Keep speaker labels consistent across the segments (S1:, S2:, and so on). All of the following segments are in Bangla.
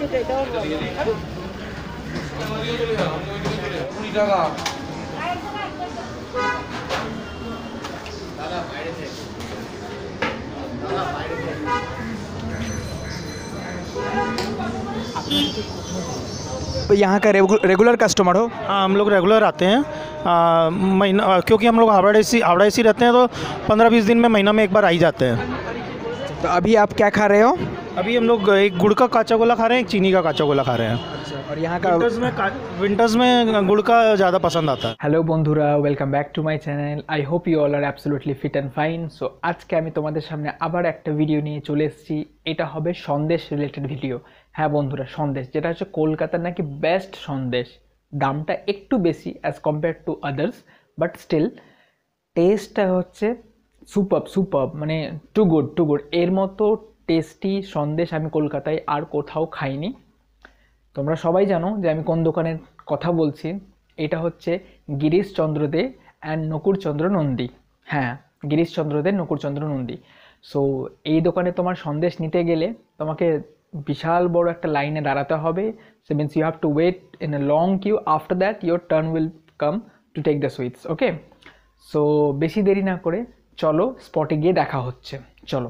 S1: तो यहाँ का रेगुलर कस्टमर हो?
S2: हाँ, हम लोग रेगुलर आते हैं। महीना, क्योंकि हम लोग हावड़ा एसी रहते हैं, तो 15-20 दिन में महीना में एक बार आ ही जाते हैं।
S1: तो अभी आप क्या खा रहे हो?
S2: अभी हम लोग एक गुड़ का काचा गोला खा रहे हैं, एक चीनी का काचा गोला खा रहे हैं।
S1: अच्छा, और यहाँ का
S2: विंटर्स में गुड़ का ज़्यादा पसंद आता है।
S3: হ্যালো বন্ধুরা, welcome back to my channel. I hope you all are absolutely fit and fine. So আজকে আমি তোমাদের সামনে আবার একটা ভিডিও নিয়ে চলে এসেছি। এটা হবে সন্দেশ রিলেটেড ভিডিও। হ্যাঁ বন্ধুরা, সন্দেশ যেটা হচ্ছে কলকাতার নাকি বেস্ট সন্দেশ। দামটা একটু বেশি as compare to others, but still টেস্টটা হচ্ছে সুপার, মানে টু গুড। এর মতো টেস্টি সন্দেশ আমি কলকাতায় আর কোথাও খাইনি। তোমরা সবাই জানো যে আমি কোন দোকানের কথা বলছি। এটা হচ্ছে গিরিশচন্দ্র দে অ্যান্ড নকুরচন্দ্র নন্দী। হ্যাঁ, গিরিশচন্দ্র দে, নকুরচন্দ্র নন্দী। সো এই দোকানে তোমার সন্দেশ নিতে গেলে তোমাকে বিশাল বড় একটা লাইনে দাঁড়াতে হবে। So means you have to wait in a long queue. After that your turn will come to take the sweets. Okay, so বেশি দেরি না করে চলো স্পটে গিয়ে দেখা হচ্ছে। চলো।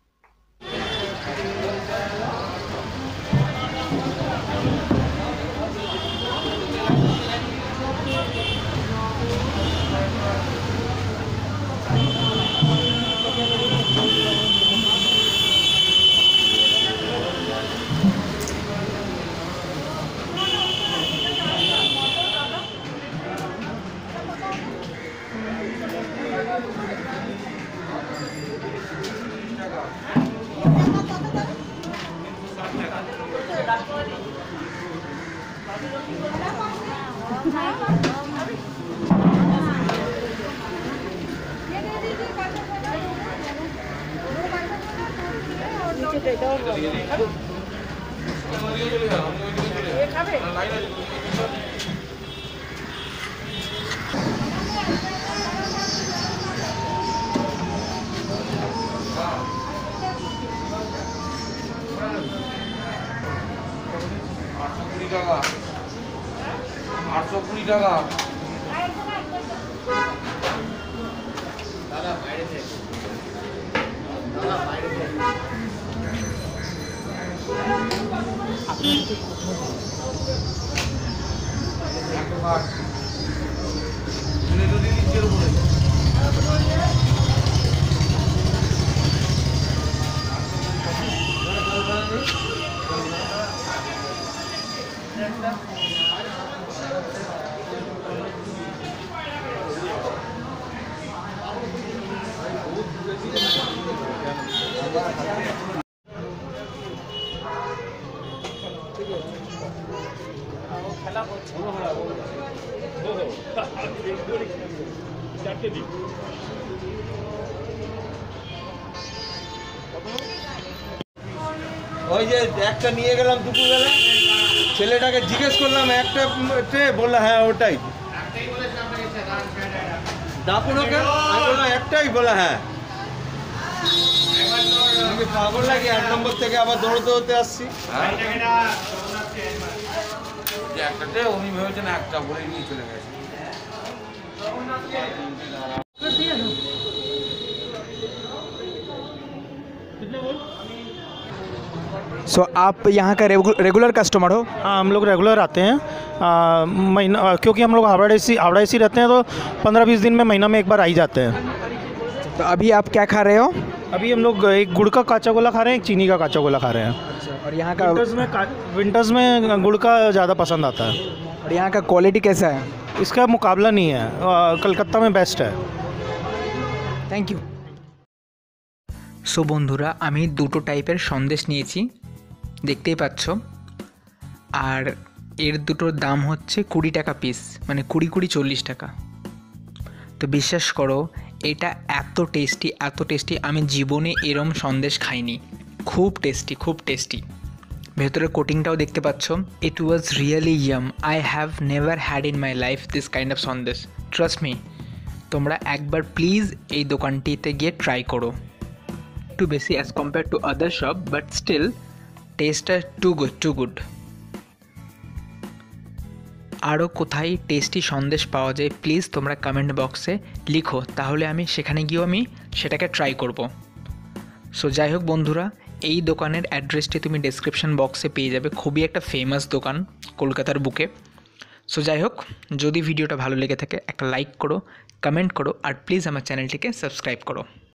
S4: ওই যে একটা নিয়ে গেলাম দুপুরবেলা, ছেলেটাকে জিজ্ঞেস করলাম একটা ট্রে, বললো হ্যাঁ ওটাই। দাপুরকে একটাই, বলে হ্যাঁ। পাগল লাগে, 8 নম্বর থেকে আবার দৌড়তে আসছি। একটাতে উনি ভেবেছেন একটা, বলে নিয়ে চলে গেছে।
S1: सो आप यहाँ का रेगुलर कस्टमर हो?
S2: हाँ, हम लोग रेगुलर आते हैं। महीना, क्योंकि हम लोग हावड़ा एसी रहते हैं, तो 15-20 दिन में महीना में एक बार आ ही जाते हैं।
S1: तो अभी आप क्या खा रहे हो?
S2: अभी हम लोग एक गुड़ का काचा गोला खा रहे हैं, एक चीनी का काचा गोला खा रहे हैं।
S1: अच्छा, और यहाँ का
S2: विंटर्स में गुड़ का ज़्यादा पसंद आता है।
S1: और यहाँ का क्वालिटी कैसा है?
S2: इसका मुकाबला नहीं है, कलकत्ता में बेस्ट है।
S1: Thank you.
S3: সো বন্ধুরা, আমি দুটো টাইপের সন্দেশ নিয়েছি, দেখতেই পাচ্ছ। আর এর দুটোর দাম হচ্ছে 20 টাকা পিস, মানে 20-40 টাকা। তো বিশ্বাস করো, এটা এত টেস্টি আমি জীবনে এরম সন্দেশ খাইনি। খুব টেস্টি। ভেতরের কোটিংটাও দেখতে পাচ্ছ। It was really yum. I have never had in my life this kind of sandesh. Trust me, তোমরা একবার প্লিজ এই দোকানটিতে গিয়ে ট্রাই করো। একটু বেশি as compare to other shop, but still টেস্টটা টু গুড। আরও কোথায় টেস্টি সন্দেশ পাওয়া যায় প্লিজ তোমরা কমেন্ট বক্সে লিখো, তাহলে আমি সেখানে গিয়েও আমি সেটাকে ট্রাই করব। সো যাই হোক বন্ধুরা, এই দোকানের অ্যাড্রেসটি তুমি ডেসক্রিপশন বক্সে পেয়ে যাবে। খুবই একটা ফেমাস দোকান কলকাতার বুকে। সো যাই হোক, যদি ভিডিওটা ভালো লেগে থাকে একটা লাইক করো, কমেন্ট করো আর প্লিজ আমার চ্যানেলটিকে সাবস্ক্রাইব করো।